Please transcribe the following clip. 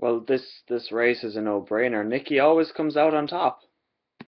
Well, this race is a no-brainer. Nikki always comes out on top.